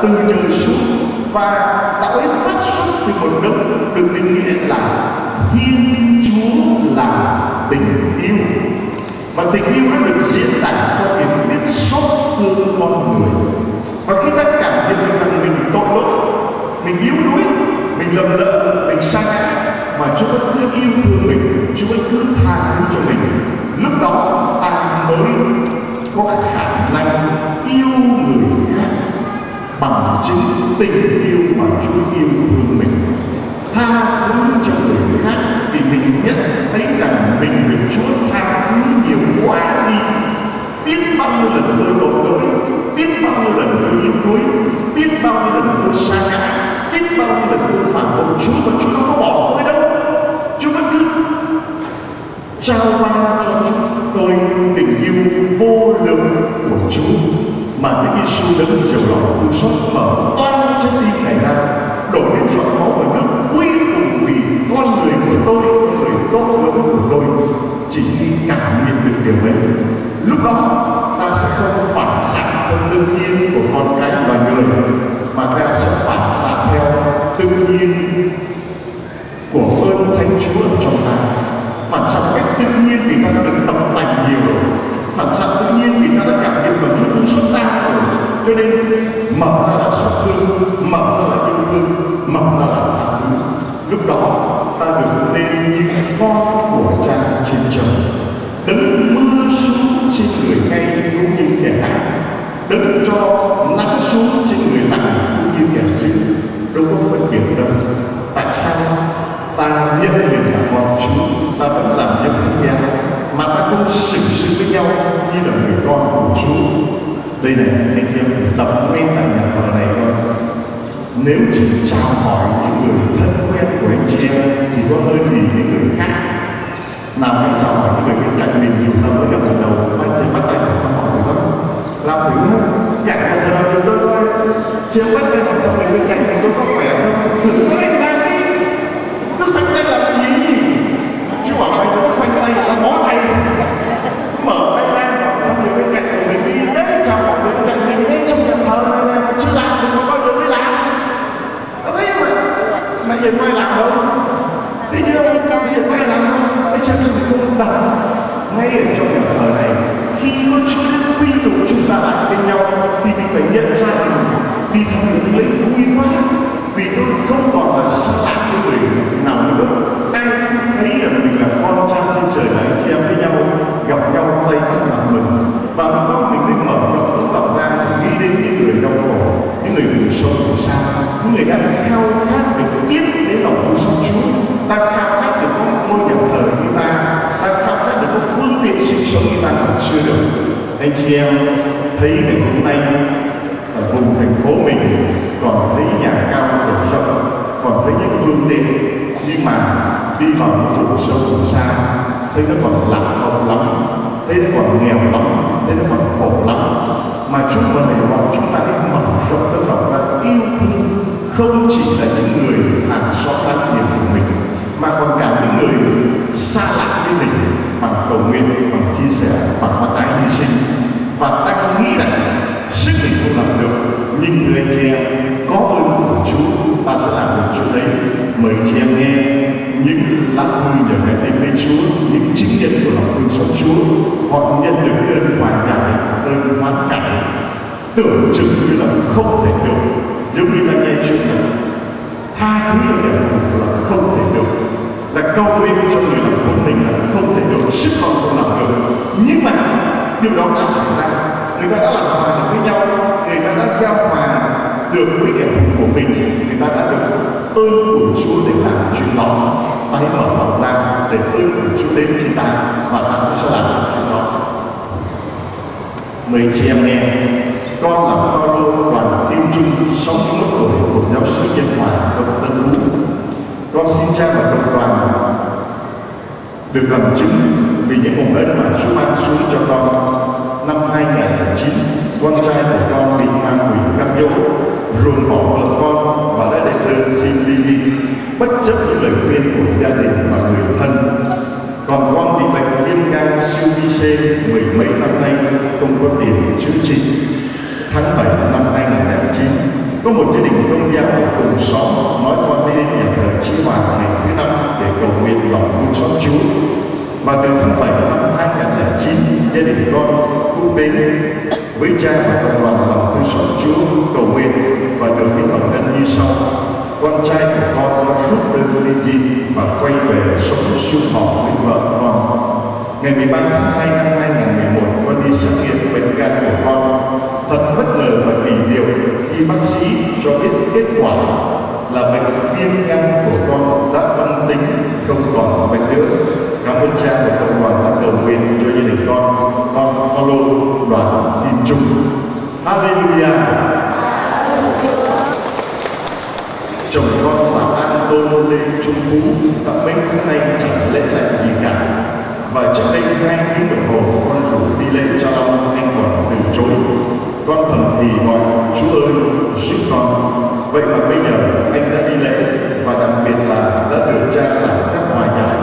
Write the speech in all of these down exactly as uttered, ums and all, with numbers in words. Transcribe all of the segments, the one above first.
từ trời xuống, và đạo ấy phát xuất từ một đấng được định nghĩa là Thiên Chúa là tình yêu, và tình yêu nó được diễn tả qua việc biết xót thương con người. Và khi ta cảm nhận được rằng mình tội lỗi, mình yếu đuối, mình lầm lỡ, mình sa ngã, mà Chúa vẫn cứ yêu thương mình, Chúa vẫn cứ tha thứ cho mình, lúc đó ta mới có khả năng yêu người khác bằng chứng tình yêu mà Chúa yêu thương mình. Tha thứ cho người khác thì mình nhận thấy rằng mình được Chúa tha thứ nhiều quá đi. Biết bao nhiêu lần tôi tội lỗi, biết bao nhiêu lần tôi yếu đuối, biết bao nhiêu lần tôi sa ngã, biết bao nhiêu lần tôi phản bội Chúa, mà Chúa không có bỏ tôi đâu. Chúa vẫn cứ trao ban cho tôi tình yêu vô lượng của Chúa, mà Đức Giêsu đấng giàu lòng thương xót mở toang trái tim này ra, đổ đến giọt máu và nước quy cùng vì con người của tôi, người tốt lỗi của tôi. Chỉ khi cảm nhận được điều ấy, lúc đó ta sẽ không phản xạ theo tự nhiên của con cái loài người, mà ta sẽ phản xạ theo tự nhiên của ơn Thánh Chúa ở trong ta. Phản xạ cách tự nhiên vì ta đã được tập lành nhiều rồi, phản xạ tự nhiên vì ta đã cảm nhận và Chúa thương xót ta rồi, cho nên mở ra là xót thương, mở ra là yêu thương, mở ra là tha thứ. Lúc đó ta được nên những con của Cha trên trời, đấng mưa xuống trên người ngay cũng như kẻ ác, đấng cho nắng xuống trên người lành cũng như kẻ dữ. Đâu có phân biệt đâu. Tại sao ta nhận mình là con Chúa, ta vẫn làm những thánh giá, mà ta không xử sự với nhau như là người con của Chúa? Đây này, anh chị em tập ngay tại nhà thờ này thôi. Nếu chỉ chào hỏi những người thân quen của anh chị em thì có hơn gì những người khác. Nào hãy chào hỏi những người bên cạnh mình nhiều năm mới gặp lần đầu, anh chị bắt tay thăm hỏi được không? Làm thử nhạc nhà thờ được tôi thôi. Chiều bắt tay hỏi người bên cạnh mình có khỏe không? Thử cái này đi. Cứ khoanh tay làm gì? Chứ bảo mày cho khoanh tay, ta bó tay. Mở tay ra, thăm người bên cạnh của mình đi. Đấy, chào hỏi người bên cạnh mình đấy trong nhà thờ này. Chứ làm thì có bao giờ mới làm. Có thấy mà, mày nhìn ai làm đâu? Thế nhưng bây giờ ai làm không? Cái chân mình không đặt ngay ở trong nhà thờ này. Khi có Chúa quy tụ chúng ta lại bên nhau thì mình phải nhận ra rằng đi thăm được lấy vui quá, vì tôi không còn là xa lạ với người nào nữa. Ai cũng thấy rằng mình là con Cha trên trời này, chị em với nhau gặp nhau tay bắt mặt mình, và lúc đó mình mới mở rộng tấm lòng ra nghĩ đến những người đau khổ, những người vùng sâu vùng xa, những người đang khao khát được tiếp đến lòng thương xót Chúa. Ta khao khát được có ngôi nhà thờ như ta, ta khao khát được có phương tiện sinh sống như ta còn chưa được. Anh chị em thấy ngày hôm nay ở vùng thành phố mình còn thấy nhà cao cửa rộng, còn thấy những phương tiện, nhưng mà đi vào những vùng sâu vùng xa thấy nó còn lạc hậu lắm, thấy nó còn nghèo lắm, thấy nó còn khổ lắm. Mà chúng mời gọi chúng ta hãy mở rộng tấm lòng ra yêu thương không chỉ là những người hàng xóm láng giềng của mình, mà còn cả những người xa lạ với mình, bằng cầu nguyện, bằng chia sẻ, bằng hoa tái hy sinh. Và ta nghĩ rằng sức mình không làm được, nhưng người anh chị em có ơn của Chúa, ta sẽ làm được chuyện đấy. Mời chị em nghe những lá thư nhờ ngày đến với Chúa, những chứng nhân của lòng thương xót Chúa. Họ nhận được cái ơn hòa giải, ơn hoán cải, tưởng chừng như là không thể được. Giống như ta nghe chuyện là tha thứ cho kẻ thù là không thể được, là cầu nguyện cho người làm của mình là không thể được, sức họ không làm được. Nhưng mà điều đó đã xảy ra, người ta đã làm hòa được với nhau, người ta đã giao hòa được với kẻ thù của mình, người ta đã được ơn của Chúa để làm chuyện đó. Ta hãy mở lòng ra để ơn của Chúa đến trên ta, và ta cũng sẽ làm chuyện đó. Mời chị em nghe. Con là Phaolô, đoàn Kim Trung, sáu mươi mốt tuổi, của giáo sĩ Nhân Hòa, Đông Tân Phú. Con xin cha và cộng đoàn được làm chứng vì những hồng ân mà Chúa ban xuống cho con. Năm hai nghìn không trăm lẻ chín, con trai của con bị ma quỷ cám dỗ, ruồng bỏ vợ con và đã đệ đơn xin ly dị, bất chấp những lời khuyên của gia đình và người thân. Còn con bị bệnh viêm gan siêu vi C mười mấy năm nay, không có tiền chữa trị. Tháng bảy năm hai nghìn không trăm lẻ chín, Có một gia đình công giáo ở cùng xóm nói con đi đến nhà thờ Chí Hòa ngày thứ năm để cầu nguyện lòng thương xót Chúa. Và từ tháng bảy năm hai nghìn không trăm lẻ chín, gia đình con cũng đến với cha và cộng đoàn lòng thương xót Chúa cầu nguyện và được cái phần ân như sau. Con trai của con đã rút đơn ly dị và quay về sống sum họp với vợ con. Ngày mười ba tháng hai năm hai nghìn không trăm mười một, con đi xét nghiệm bệnh gan của con. Thật bất ngờ và kỳ diệu khi bác sĩ cho biết kết quả là bệnh viêm gan của con đã âm tính, không còn bệnh nữa. Cảm ơn cha và cộng đoàn đã cầu nguyện cho gia đình con. Con follow đoàn tin chung. Hallelujah. Chồng con là Anton Lê Trung Phú đã mấy tháng nay chẳng lễ lại gì cả. Và trước đây hai tiếng đồng hồ con rủ đi lễ cho ông, anh còn từ chối. Con thầm thì gọi Chúa ơi giúp con. Vậy mà bây giờ anh đã đi lễ và đặc biệt là đã được cha làm các hòa giải.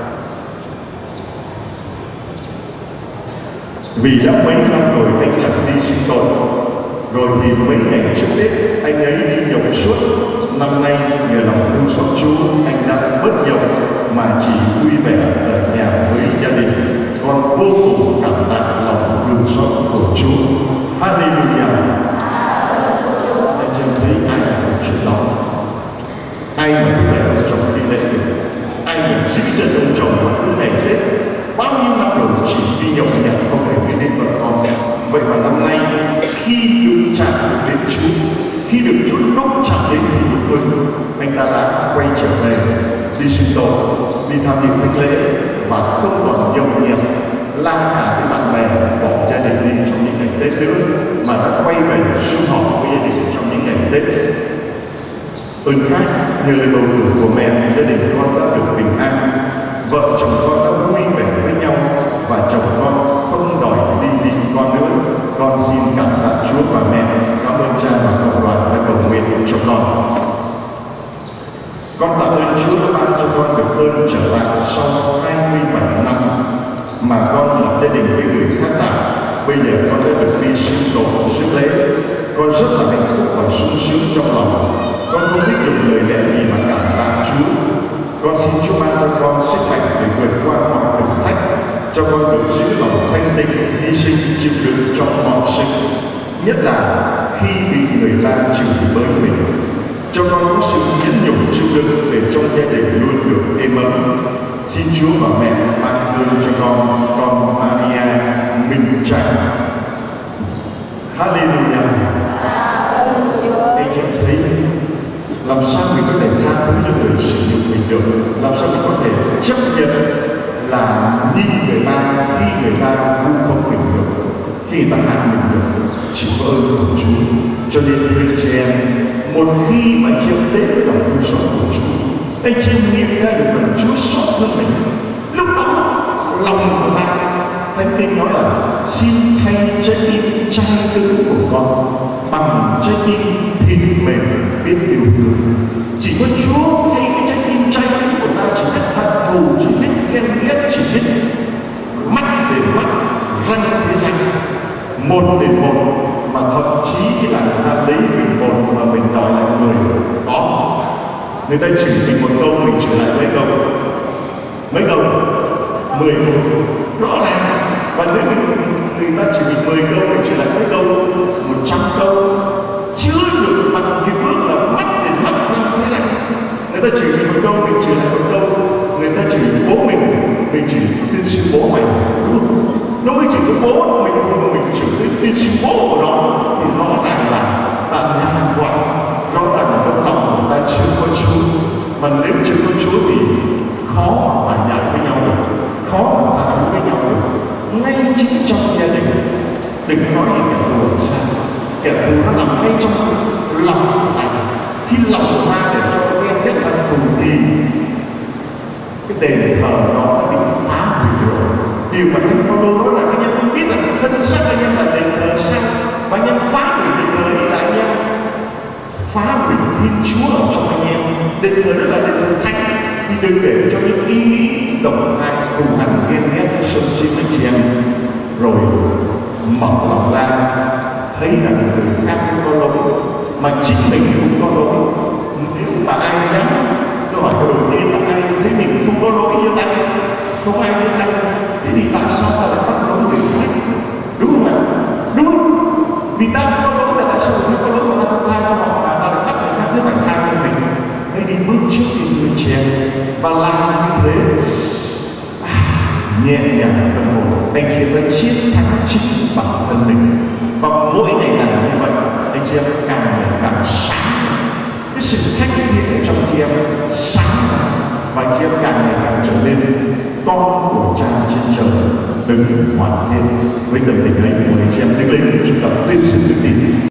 Vì đã mấy năm rồi anh chẳng đi sinh tội. Rồi thì mấy ngày trước Tết anh ấy đi nhậu suốt. Năm nay nhờ lòng thương xót Chúa anh đã bớt nhậu mà chỉ vui vẻ ở nhà với gia đình. Con vô cùng cảm tạ lòng thương xót của Chúa. Hallelujah. Anh xem thấy ai là một chuyện đó. Ai mà cứ để ông chồng đi lễ được. Ai mà giữ chân ông chồng vào cứ ngày Tết. Bao nhiêu năm rồi chỉ đi nhậu nhạc không hề biết đến vợ con. Vậy mà năm nay khi được chạm đến Chúa, khi được Chúa đốc chạm đến thì một tuần, anh ta đã quay trở về đi sinh tội, đi tham dự thánh lễ và không còn nhậu nhẹt la cả với bạn bè, bỏ gia đình đi trong những ngày Tết nữa, mà đã quay về sum họp với gia đình trong những ngày Tết. Ơn khác nhờ lời bầu cử của mẹ, gia đình con đã được bình an. Vợ chồng con đã vui vẻ với nhau và chồng con không đòi ly dị con nữa. Con xin cảm tạ Chúa và mẹ. Cảm ơn cha và cộng đoàn đã cầu nguyện cho con. Con tạ ơn Chúa đã ban cho con được ơn trở lại sau hai mươi bảy năm mà con lập gia đình với người khác lạ. Bây giờ con đã được đi sinh tổ rước lễ. Con rất là hạnh phúc và sung sướng trong lòng. Con không biết dùng lời lẽ gì mà cảm tạ Chúa. Con xin Chúa ban cho con sức mạnh để vượt qua mọi thử thách, cho con được giữ lòng thanh tịnh, hy sinh chịu đựng trong mọi sự, nhất là khi bị người ta chửi bới mình. Cho con có sự nhẫn nhục chịu đựng để trong gia đình luôn được êm ấm. Xin Chúa và mẹ ban ơn cho con, con Maria Minh Trang. Hallelujah. Anh chị thấy làm sao mình có thể tha thứ cho người sử dụng mình được, làm sao mình có thể chấp nhận là như người ta khi người ta vu khống mình được, khi người ta hại mình được, chỉ có ơn của Chúa. Cho nên thưa chị em, một khi mà chị em đến với lòng thương xót của Chúa, anh chị em nghiệm ra được rằng Chúa xót hơn mình, lúc đó lòng của ta, Thánh Kinh nói là xin thay trái tim chai cứng của con bằng trái tim thịt mềm biết yêu thương. Chỉ có Chúa thay cái trái tim chai cứng của ta, chỉ biết hận thù, chỉ biết ghen ghét, chỉ biết mắt để mắt, răng để răng, một để một, mà thậm chí là người ta lấy mình một mà mình đòi lại người. Có người ta chửi mình một câu, mình chửi lại mấy câu, mấy câu mười câu rõ ràng. Và nếu mình người ta chỉ bị mười câu, mình chửi lại mấy câu, một trăm câu, chưa được bằng cái bước là mắt để mắt răng thế này. Người ta chửi mình một câu, mình chửi lại một câu. Người ta chửi bố mình, mình chỉ tiên sư bố mày, đúng không? Nếu mình chỉ có bố mình, mình chửi tiên sư bố của nó thì rõ ràng là ta nhàn quả, rõ ràng là tấm lòng của ta chưa có Chúa. Mà nếu chưa có Chúa thì khó mà giải với nhau được, khó mà tha thứ với nhau được. Ngay chính trong gia đình, đừng nói là kẻ thù làm sao, kẻ thù nó nằm ngay trong lòng của ta. Khi lòng của ta để cho em biết hận thù thì cái đền thờ nó bị phá hủy rồi. Điều mà Thánh Phaolô nói là anh em không biết là thân xác anh em là đền thờ sao, mà anh em phá hủy đền thờ ấy là anh em phá hủy Thiên Chúa ở trong anh em. Đền thờ đó là đền thờ thánh, thì đừng để cho những ý nghĩ đồng hại cùng hành ghen ghét sân si anh chị em, rồi mở lòng ra thấy rằng người khác có lỗi, mà chính mình cũng có lỗi. Nếu mà ai dám, câu hỏi đầu tiên là ai thấy mình không có lỗi như ta, không ai như ta, thế thì tại sao ta lại bắt lỗi người khác? Đúng không ạ? Đúng. Vì ta không có lỗi là tại sao người khác có lỗi mà ta không tha cho họ, mà ta lại bắt người khác cứ phải tha cho mình? Hãy đi bước trước đi người trẻ và làm như thế, à, nhẹ nhàng tâm hồn, anh chị em đã chiến thắng chính bản thân mình. Và mỗi ngày làm như vậy, anh chị em càng ngày càng sáng, cái sự thách thiện trong chị em sáng, và chị em càng ngày càng trở nên con của Cha trên trời, đừng hoàn thiện với tâm tình ấy của anh chị em đứng lên chúng ta tuyên xưng đức tin.